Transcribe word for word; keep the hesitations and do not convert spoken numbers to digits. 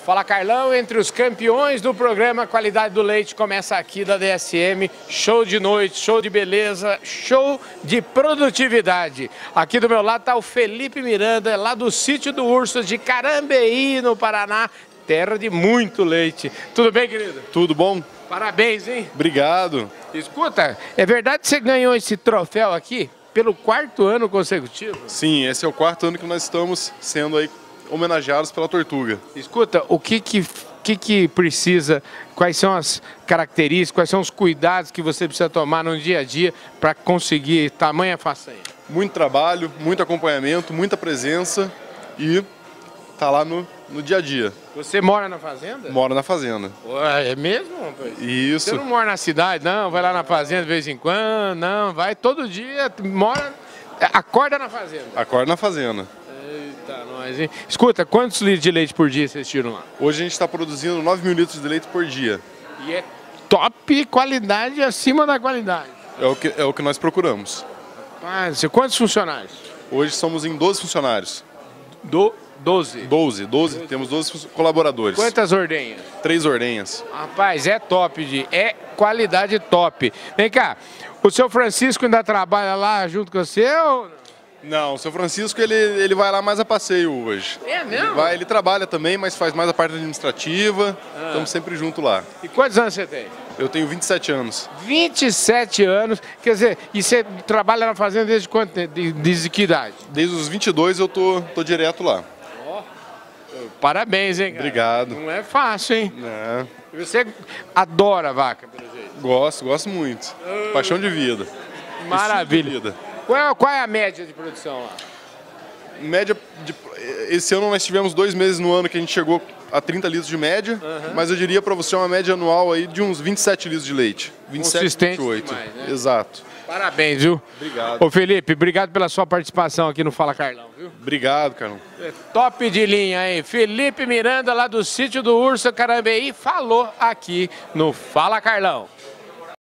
Fala Carlão, entre os campeões do programa Qualidade do Leite, começa aqui da D S M, show de noite, show de beleza, show de produtividade. Aqui do meu lado está o Felipe Miranda, lá do Sítio do Urso de Carambeí, no Paraná, terra de muito leite. Tudo bem, querido? Tudo bom? Parabéns, hein? Obrigado. Escuta, é verdade que você ganhou esse troféu aqui pelo quarto ano consecutivo? Sim, esse é o quarto ano que nós estamos sendo aí homenageados pela Tortuga. Escuta, o que que, que que precisa, quais são as características, quais são os cuidados que você precisa tomar no dia a dia para conseguir tamanha façanha? Muito trabalho, muito acompanhamento, muita presença e tá lá no, no dia a dia. Você mora na fazenda? Moro na fazenda. Ué, é mesmo, rapaz? Isso. Você não mora na cidade, não? Vai lá na fazenda de vez em quando? Não, vai todo dia, mora, acorda na fazenda. Acordo na fazenda. Eita, nós, hein? Escuta, quantos litros de leite por dia vocês tiram lá? Hoje a gente está produzindo nove mil litros de leite por dia. E é top qualidade acima da qualidade. É o que, é o que nós procuramos. Rapaz, quantos funcionários? Hoje somos em doze funcionários. Do doze. doze, doze, temos doze colaboradores. Quantas ordenhas? Três ordenhas. Rapaz, é top, de, é qualidade top. Vem cá, o seu Francisco ainda trabalha lá junto com você ou não? Não, o seu Francisco ele, ele vai lá mais a passeio hoje. É mesmo? Ele, vai, ele trabalha também, mas faz mais a parte administrativa. Ah. Estamos sempre junto lá. E quantos anos você tem? Eu tenho vinte e sete anos. vinte e sete anos, quer dizer, e você trabalha na fazenda desde quanto tempo? Desde que idade? Desde os vinte e dois eu tô, tô direto lá. Oh. Parabéns, hein, cara? Obrigado. Não é fácil, hein? É. Você adora vaca, pelo jeito? Gosto, gosto muito. Ah. Paixão de vida. Maravilha. De vida. Qual é, qual é a média de produção lá? Média, de, esse ano nós tivemos dois meses no ano que a gente chegou a trinta litros de média, uhum. Mas eu diria para você uma média anual aí de uns vinte e sete litros de leite. vinte e sete, consistente vinte e oito. Demais, né? Exato. Parabéns, viu? Obrigado. Ô Felipe, obrigado pela sua participação aqui no Fala Carlão, viu? Obrigado, Carlão. É top de linha, hein? Felipe Miranda, lá do Sítio do Urso Carambeí, falou aqui no Fala Carlão.